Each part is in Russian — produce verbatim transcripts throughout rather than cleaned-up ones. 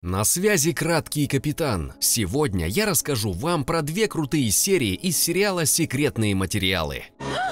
На связи краткий капитан. Сегодня я расскажу вам про две крутые серии из сериала «Секретные материалы».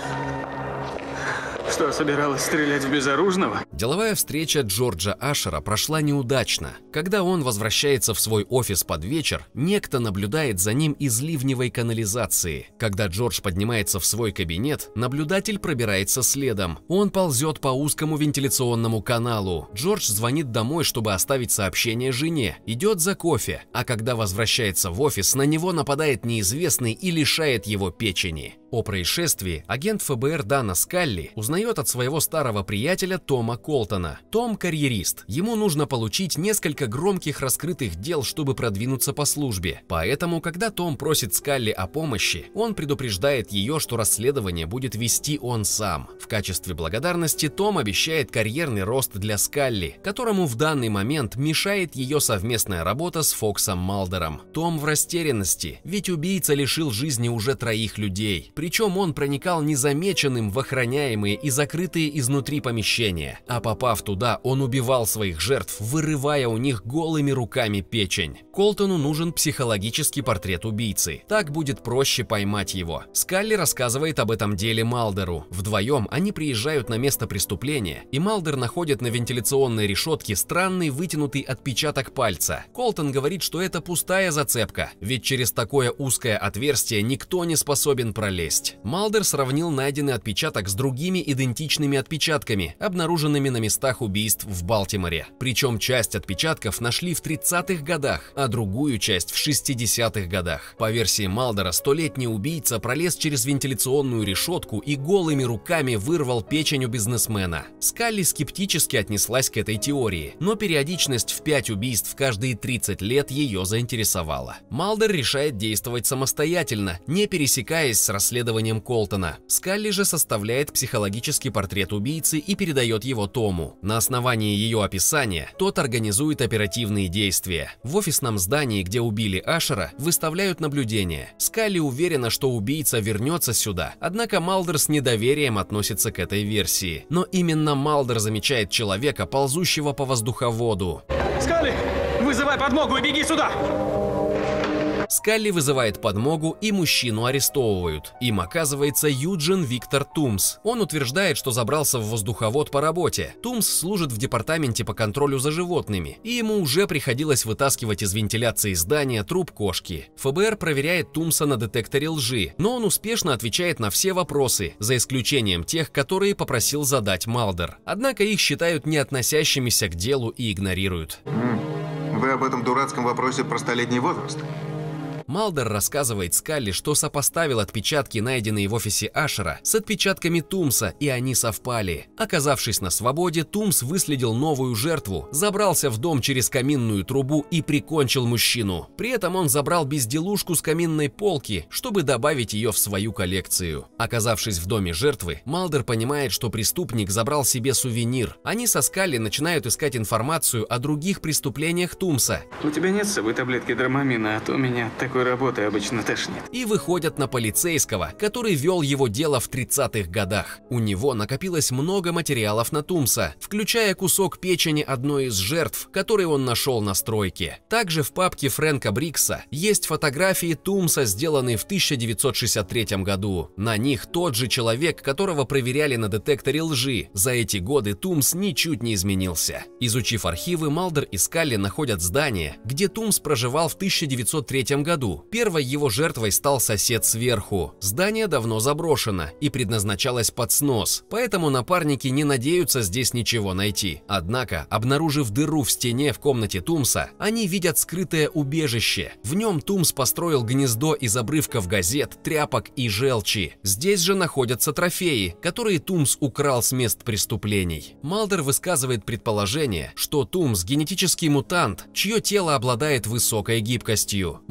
Что, собиралась стрелять в безоружного? Деловая встреча Джорджа Ашера прошла неудачно. Когда он возвращается в свой офис под вечер, некто наблюдает за ним из ливневой канализации. Когда Джордж поднимается в свой кабинет, наблюдатель пробирается следом. Он ползет по узкому вентиляционному каналу. Джордж звонит домой, чтобы оставить сообщение жене, идет за кофе, а когда возвращается в офис, на него нападает неизвестный и лишает его печени. О происшествии агент эф бэ эр Дана Скалли узнает от своего старого приятеля Тома Колтона. Том – карьерист. Ему нужно получить несколько громких раскрытых дел, чтобы продвинуться по службе. Поэтому, когда Том просит Скалли о помощи, он предупреждает ее, что расследование будет вести он сам. В качестве благодарности Том обещает карьерный рост для Скалли, которому в данный момент мешает ее совместная работа с Фоксом Малдером. Том в растерянности, ведь убийца лишил жизни уже троих людей. Причем он проникал незамеченным в охраняемые и закрытые изнутри помещения, а попав туда, он убивал своих жертв, вырывая у них голыми руками печень. Колтону нужен психологический портрет убийцы, так будет проще поймать его. Скалли рассказывает об этом деле Малдеру. Вдвоем они приезжают на место преступления, и Малдер находит на вентиляционной решетке странный вытянутый отпечаток пальца. Колтон говорит, что это пустая зацепка, ведь через такое узкое отверстие никто не способен пролезть. Малдер сравнил найденный отпечаток с другими идентичными отпечатками, обнаруженными на местах убийств в Балтиморе. Причем часть отпечатков нашли в тридцатых годах, а другую часть в шестидесятых годах. По версии Малдера, столетний убийца пролез через вентиляционную решетку и голыми руками вырвал печень у бизнесмена. Скалли скептически отнеслась к этой теории, но периодичность в пять убийств каждые тридцать лет ее заинтересовала. Малдер решает действовать самостоятельно, не пересекаясь с расследованием Колтона. Скалли же составляет психологический портрет убийцы и передает его Тому. На основании ее описания тот организует оперативные действия. В офисном здании, где убили Ашера, выставляют наблюдение. Скалли уверена, что убийца вернется сюда, однако Малдер с недоверием относится к этой версии. Но именно Малдер замечает человека, ползущего по воздуховоду. Скалли, вызывай подмогу и беги сюда! Скалли вызывает подмогу, и мужчину арестовывают. Им оказывается Юджин Виктор Тумс. Он утверждает, что забрался в воздуховод по работе. Тумс служит в департаменте по контролю за животными, и ему уже приходилось вытаскивать из вентиляции здания труп кошки. эф бэ эр проверяет Тумса на детекторе лжи, но он успешно отвечает на все вопросы, за исключением тех, которые попросил задать Малдер. Однако их считают не относящимися к делу и игнорируют. Вы об этом дурацком вопросе про столетний возраст? Малдер рассказывает Скалли, что сопоставил отпечатки, найденные в офисе Ашера, с отпечатками Тумса, и они совпали. Оказавшись на свободе, Тумс выследил новую жертву, забрался в дом через каминную трубу и прикончил мужчину. При этом он забрал безделушку с каминной полки, чтобы добавить ее в свою коллекцию. Оказавшись в доме жертвы, Малдер понимает, что преступник забрал себе сувенир. Они со Скалли начинают искать информацию о других преступлениях Тумса. У тебя нет с собой таблетки драмамина, а то у меня такой работы обычно тошнит. И выходят на полицейского, который вел его дело в тридцатых годах. У него накопилось много материалов на Тумса, включая кусок печени одной из жертв, который он нашел на стройке. Также в папке Фрэнка Брикса есть фотографии Тумса, сделанные в тысяча девятьсот шестьдесят третьем году. На них тот же человек, которого проверяли на детекторе лжи. За эти годы Тумс ничуть не изменился. Изучив архивы, Малдер и Скалли находят здание, где Тумс проживал в тысяча девятьсот третьем году. Первой его жертвой стал сосед сверху. Здание давно заброшено и предназначалось под снос, поэтому напарники не надеются здесь ничего найти. Однако, обнаружив дыру в стене в комнате Тумса, они видят скрытое убежище. В нем Тумс построил гнездо из обрывков газет, тряпок и желчи. Здесь же находятся трофеи, которые Тумс украл с мест преступлений. Малдер высказывает предположение, что Тумс – генетический мутант, чье тело обладает высокой гибкостью. Малдер уверен,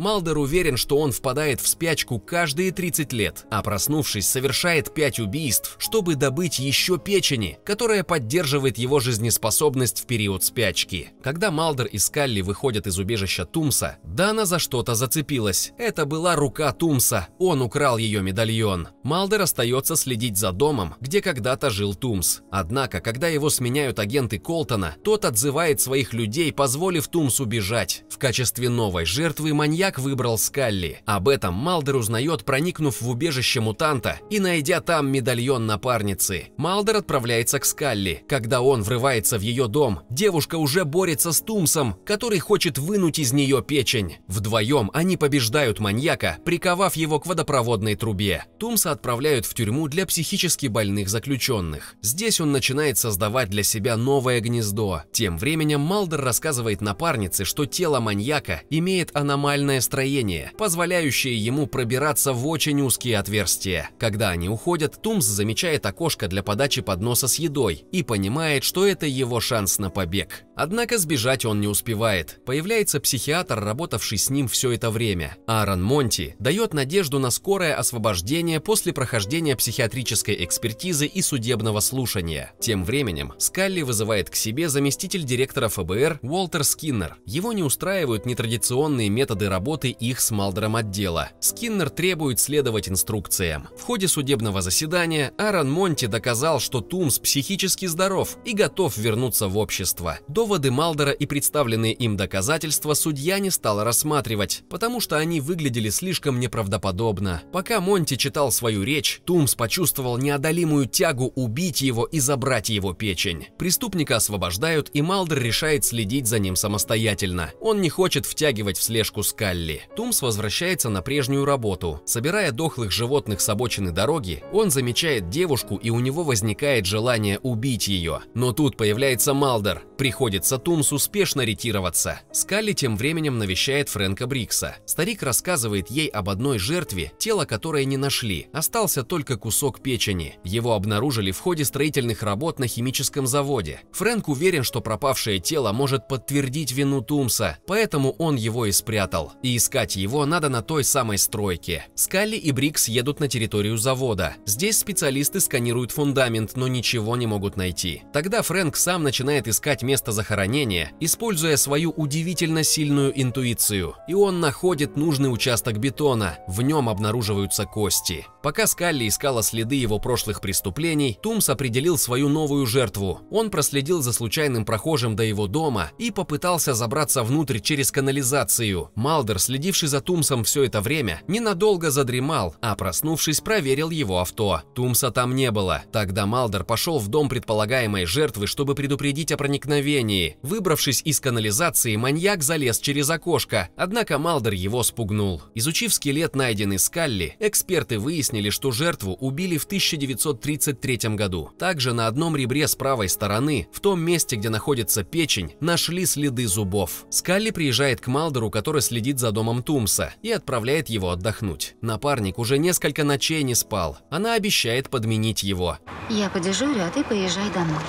уверен, что он впадает в спячку каждые тридцать лет, а проснувшись, совершает пять убийств, чтобы добыть еще печени, которая поддерживает его жизнеспособность в период спячки. Когда Малдер и Скалли выходят из убежища Тумса, Дана за что-то зацепилась. Это была рука Тумса, он украл ее медальон. Малдер остается следить за домом, где когда-то жил Тумс. Однако, когда его сменяют агенты Колтона, тот отзывает своих людей, позволив Тумсу бежать. В качестве новой жертвы маньяк выбрал Скалли. Об этом Малдер узнает, проникнув в убежище мутанта и найдя там медальон напарницы. Малдер отправляется к Скалли. Когда он врывается в ее дом, девушка уже борется с Тумсом, который хочет вынуть из нее печень. Вдвоем они побеждают маньяка, приковав его к водопроводной трубе. Тумса отправляют в тюрьму для психически больных заключенных. Здесь он начинает создавать для себя новое гнездо. Тем временем Малдер рассказывает напарнице, что тело маньяка имеет аномальное строение, позволяющее ему пробираться в очень узкие отверстия. Когда они уходят, Тумс замечает окошко для подачи подноса с едой и понимает, что это его шанс на побег. Однако сбежать он не успевает. Появляется психиатр, работавший с ним все это время. Аарон Монти дает надежду на скорое освобождение после прохождения психиатрической экспертизы и судебного слушания. Тем временем Скалли вызывает к себе заместитель директора эф бэ эр Уолтер Скиннер. Его не устраивают нетрадиционные методы работы их с Малдером отдела. Скиннер требует следовать инструкциям. В ходе судебного заседания Аарон Монти доказал, что Тумс психически здоров и готов вернуться в общество. Доводы Малдера и представленные им доказательства судья не стал рассматривать, потому что они выглядели слишком неправдоподобно. Пока Монти читал свою речь, Тумс почувствовал неодолимую тягу убить его и забрать его печень. Преступника освобождают, и Малдер решает следить за ним самостоятельно. Он не хочет втягивать в слежку Скалли. Тумс возвращается на прежнюю работу. Собирая дохлых животных с обочины дороги, он замечает девушку, и у него возникает желание убить ее. Но тут появляется Малдер. Приходится Тумсу спешно ретироваться. Скалли тем временем навещает Фрэнка Брикса. Старик рассказывает ей об одной жертве, тело которой не нашли. Остался только кусок печени. Его обнаружили в ходе строительных работ на химическом заводе. Фрэнк уверен, что пропавшее тело может подтвердить вину Тумса, поэтому он его и спрятал. И искать его надо на той самой стройке. Скалли и Брикс едут на территорию завода. Здесь специалисты сканируют фундамент, но ничего не могут найти. Тогда Фрэнк сам начинает искать место захоронения, используя свою удивительно сильную интуицию. И он находит нужный участок бетона. В нем обнаруживаются кости. Пока Скалли искала следы его прошлых преступлений, Тумс определил свою новую жертву. Он проследил за случайным прохожим до его дома и попытался забраться внутрь через канализацию. Малдер, следивший за Тумсом все это время, ненадолго задремал, а проснувшись, проверил его авто. Тумса там не было. Тогда Малдер пошел в дом предполагаемой жертвы, чтобы предупредить о проникновении. Выбравшись из канализации, маньяк залез через окошко, однако Малдер его спугнул. Изучив скелет, найденный Скалли, эксперты выяснили, что жертву убили в тысяча девятьсот тридцать третьем году. Также на одном ребре с правой стороны, в том месте, где находится печень, нашли следы зубов. Скалли приезжает к Малдеру, который следит за домом Тумса, и отправляет его отдохнуть. Напарник уже несколько ночей не спал. Она обещает подменить его. Я подежурю, а ты поезжай домой.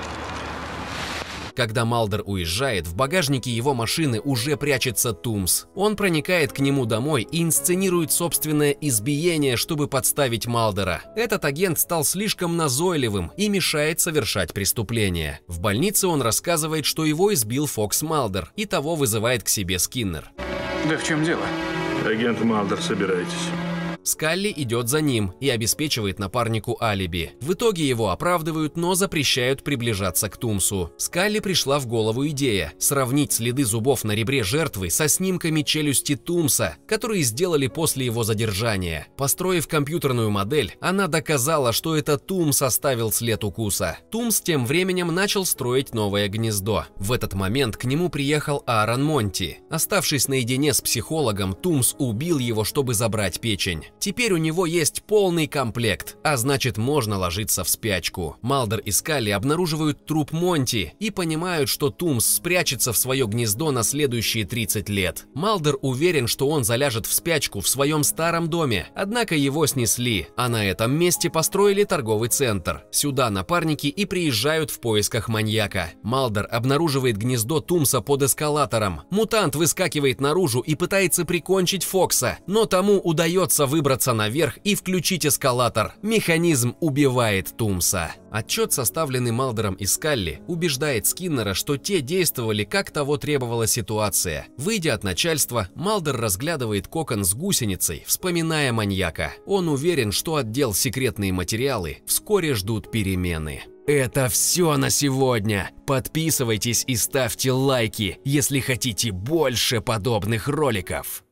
Когда Малдер уезжает, в багажнике его машины уже прячется Тумс. Он проникает к нему домой и инсценирует собственное избиение, чтобы подставить Малдера. Этот агент стал слишком назойливым и мешает совершать преступление. В больнице он рассказывает, что его избил Фокс Малдер, и того вызывает к себе Скиннер. Да в чем дело? Агент Малдер, собирайтесь. Скалли идет за ним и обеспечивает напарнику алиби. В итоге его оправдывают, но запрещают приближаться к Тумсу. Скалли пришла в голову идея сравнить следы зубов на ребре жертвы со снимками челюсти Тумса, которые сделали после его задержания. Построив компьютерную модель, она доказала, что это Тумс оставил след укуса. Тумс тем временем начал строить новое гнездо. В этот момент к нему приехал Аарон Монти. Оставшись наедине с психологом, Тумс убил его, чтобы забрать печень. Теперь у него есть полный комплект, а значит, можно ложиться в спячку. Малдер и Скалли обнаруживают труп Монти и понимают, что Тумс спрячется в свое гнездо на следующие тридцать лет. Малдер уверен, что он заляжет в спячку в своем старом доме, однако его снесли, а на этом месте построили торговый центр. Сюда напарники и приезжают в поисках маньяка. Малдер обнаруживает гнездо Тумса под эскалатором. Мутант выскакивает наружу и пытается прикончить Фокса, но тому удается выбраться наверх и включить эскалатор. Механизм убивает Тумса. Отчет, составленный Малдером и Скалли, убеждает Скиннера, что те действовали, как того требовала ситуация. Выйдя от начальства, Малдер разглядывает кокон с гусеницей, вспоминая маньяка. Он уверен, что отдел «Секретные материалы» вскоре ждут перемены. Это все на сегодня. Подписывайтесь и ставьте лайки, если хотите больше подобных роликов.